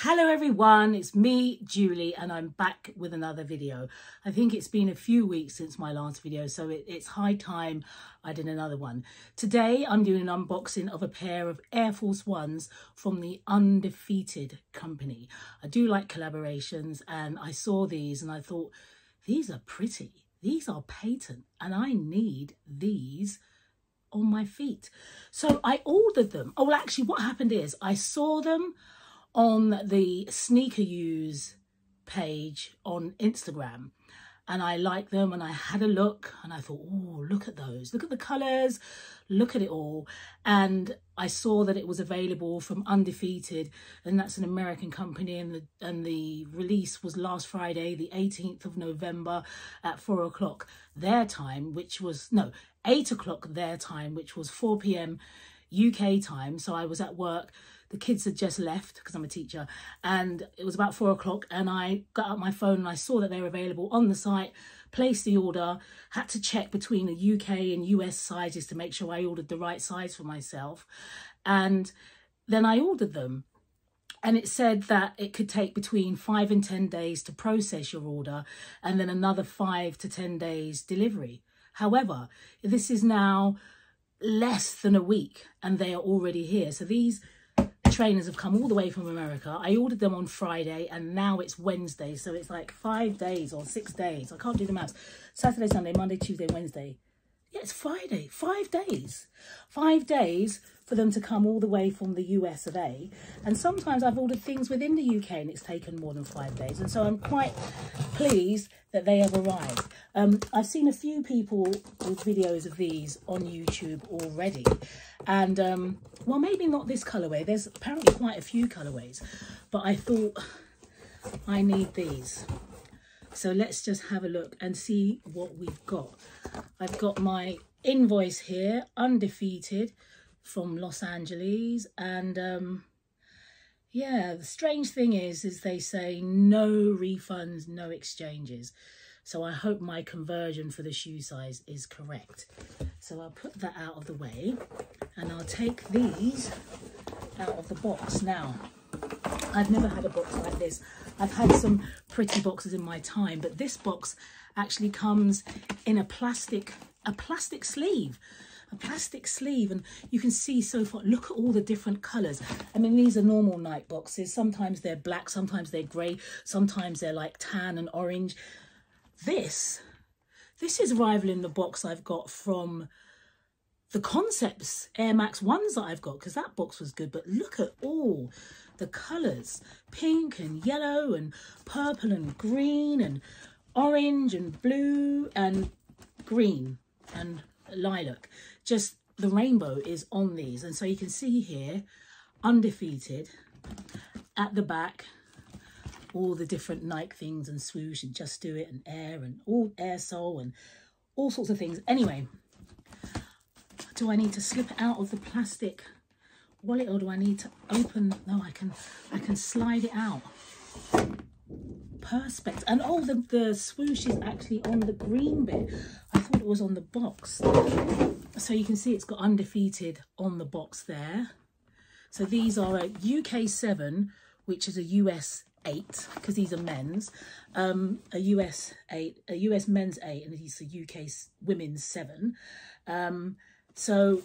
Hello everyone, it's me, Julie, and I'm back with another video. I think it's been a few weeks since my last video, so it's high time I did another one. Today I'm doing an unboxing of a pair of Air Force Ones from the Undefeated company. I do like collaborations, and I saw these and I thought, these are pretty, these are patent, and I need these on my feet. So I ordered them. Oh, well, actually what happened is I saw them on the Sneaker Use page on Instagram, and I liked them and I had a look and I thought, oh, look at those, look at the colours, look at it all. And I saw that it was available from Undefeated, and that's an American company, and the release was last Friday, the 18th of November at 4 o'clock their time, which was, no, 8 o'clock their time, which was 4 p.m. UK time. So I was at work. The kids had just left because I'm a teacher, and it was about 4 o'clock, and I got out my phone and I saw that they were available on the site, placed the order, had to check between the UK and US sizes to make sure I ordered the right size for myself. And then I ordered them, and it said that it could take between 5 and 10 days to process your order, and then another 5 to 10 days delivery. However, this is now less than a week and they are already here. So these trainers have come all the way from America. I ordered them on Friday and now it's Wednesday, so it's like 5 days or 6 days. I can't do the maths. Saturday, Sunday, Monday, Tuesday, Wednesday. Yeah, it's Friday. 5 days. 5 days for them to come all the way from the US of A. And sometimes I've ordered things within the UK and it's taken more than 5 days. And so I'm quite pleased that they have arrived. I've seen a few people with videos of these on YouTube already. And, well, maybe not this colourway. There's apparently quite a few colourways. But I thought, I need these. So let's just have a look and see what we've got. I've got my invoice here, Undefeated, from Los Angeles. And yeah, the strange thing is they say no refunds, no exchanges. So I hope my conversion for the shoe size is correct. So I'll put that out of the way and I'll take these out of the box. Now, I've never had a box like this. I've had some pretty boxes in my time, but this box actually comes in a plastic sleeve. A plastic sleeve, and you can see so far, look at all the different colours. I mean, these are normal night boxes. Sometimes they're black, sometimes they're grey, sometimes they're like tan and orange. This is rivaling the box I've got from the Concepts Air Max 1s that I've got, because that box was good. But look at all the colours, pink and yellow and purple and green and orange and blue and green and lilac. Just the rainbow is on these. And so you can see here, Undefeated at the back, all the different Nike things and swoosh and Just Do It and Air and all Air Soul and all sorts of things. Anyway, do I need to slip it out of the plastic wallet, or do I need to open? No, I can slide it out. Perspex. And oh, the swoosh is actually on the green bit. I thought it was on the box. So you can see it's got Undefeated on the box there. So these are a UK 7, which is a US 8, because these are men's. A US 8, a US men's 8, and these are UK women's 7. So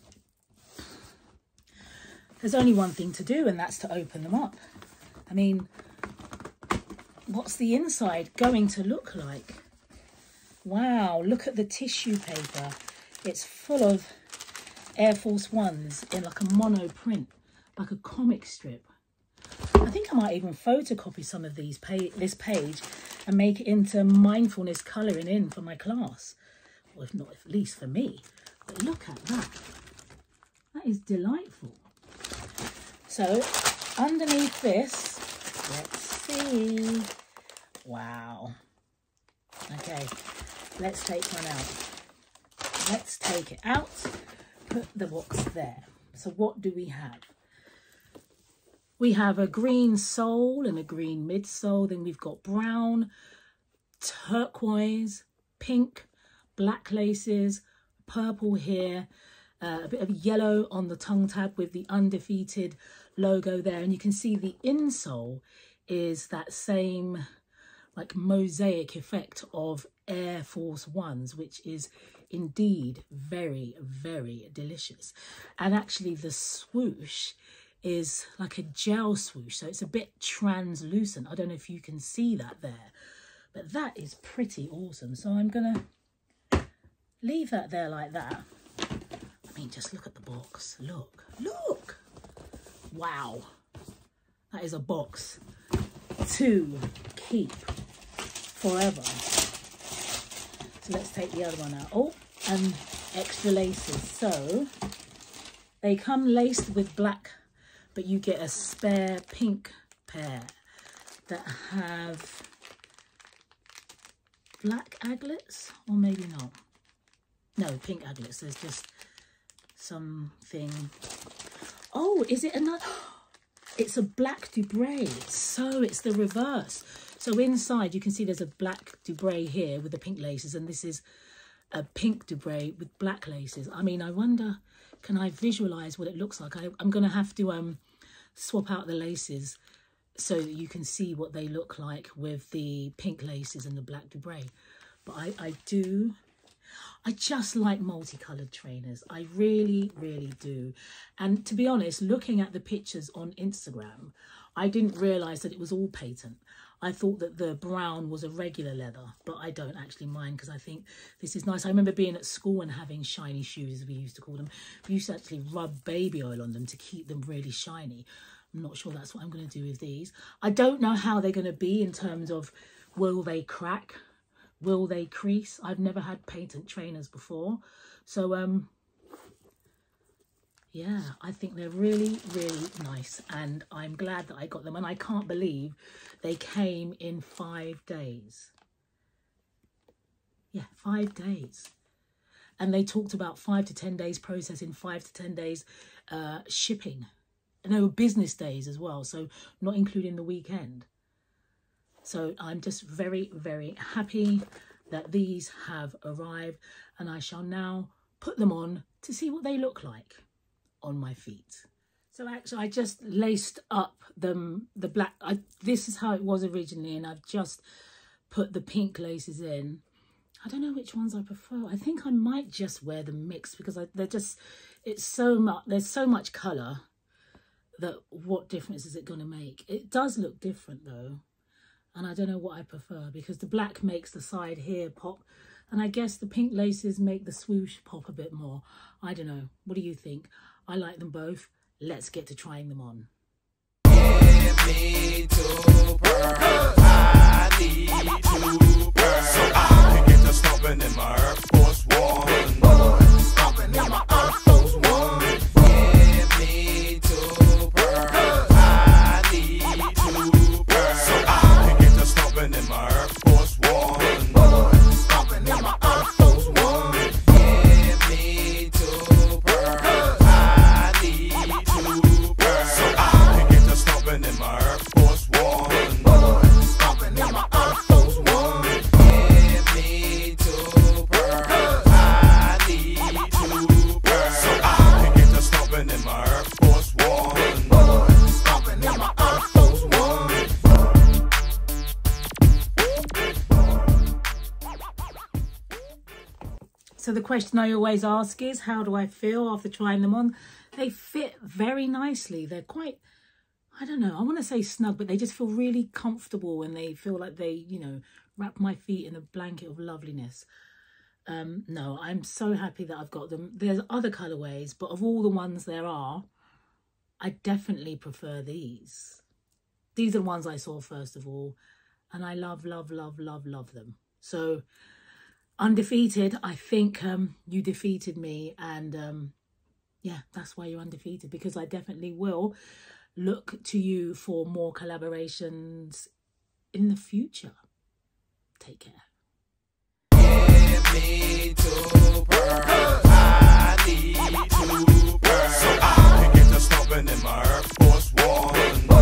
there's only one thing to do, and that's to open them up. I mean, what's the inside going to look like? Wow, look at the tissue paper. It's full of Air Force Ones in like a mono print, like a comic strip. I think I might even photocopy some of these this page and make it into mindfulness colouring in for my class. Or if not, at least for me. But look at that. That is delightful. So underneath this, let's see. Wow. Okay, let's take one out. Let's take it out, put the box there. So what do we have? We have a green sole and a green midsole. Then we've got brown, turquoise, pink, black laces, purple here, a bit of yellow on the tongue tab with the Undefeated logo there, and you can see the insole is that same like mosaic effect of Air Force Ones, which is indeed very, very delicious. And actually the swoosh is like a gel swoosh, so it's a bit translucent. I don't know if you can see that there, but that is pretty awesome. So I'm gonna leave that there like that. I mean, just look at the box. Look. Wow. That is a box to keep forever. So let's take the other one out. Oh, and extra laces. So they come laced with black, but you get a spare pink pair that have black aglets, or maybe not. No, pink aglets. There's just something. Oh, is it another? It's a black Dubray. So it's the reverse. So inside you can see there's a black Dubray here with the pink laces, and this is a pink Dubray with black laces. I mean, I wonder, can I visualize what it looks like? I'm going to have to swap out the laces so that you can see what they look like with the pink laces and the black Dubray. But I just like multicolored trainers. I really, really do. And to be honest, looking at the pictures on Instagram, I didn't realise that it was all patent. I thought that the brown was a regular leather, but I don't actually mind because I think this is nice. I remember being at school and having shiny shoes, as we used to call them. We used to actually rub baby oil on them to keep them really shiny. I'm not sure that's what I'm going to do with these. I don't know how they're going to be in terms of, will they crack? Will they crease? I've never had patent trainers before. So, yeah, I think they're really, really nice. And I'm glad that I got them. And I can't believe they came in 5 days. Yeah, 5 days. And they talked about 5 to 10 days processing, 5 to 10 days shipping. And they were business days as well, so not including the weekend. So I'm just very, very happy that these have arrived, and I shall now put them on to see what they look like on my feet. So actually I just laced up the black. This is how it was originally, and I've just put the pink laces in. I don't know which ones I prefer. I think I might just wear them mixed because they're just, it's so much, there's so much colour that what difference is it going to make? It does look different though. And I don't know what I prefer because the black makes the side here pop. And I guess the pink laces make the swoosh pop a bit more. I don't know. What do you think? I like them both. Let's get to trying them on. Get me to purr. I need to purr. So I can get to stomping in my Air Force One. Stomping in my Air Force One. Get me to purr. I need to purr. So I can get to stomping in my Air Force One. Stomping in my Air Force One. Get me to purr. I need to purr. So I can get to stomping in my Air Force One. Stomping in my Air Force One. Get me to purr. I need to purr. So I can get to stomping in my Air Force One. Stomping in my Air Force One. So the question I always ask is, how do I feel after trying them on? They fit very nicely. They're quite, I don't know, I want to say snug, but they just feel really comfortable and they feel like they, you know, wrap my feet in a blanket of loveliness. No, I'm so happy that I've got them. There's other colourways, but of all the ones there are, I definitely prefer these. These are the ones I saw first of all, and I love, love, love, love, love them. So undefeated, I think you defeated me, and yeah, that's why you're undefeated, because I definitely will look to you for more collaborations in the future. Take care. Get me to purr. I need to purr. So I can get to stomping in my Air Force One.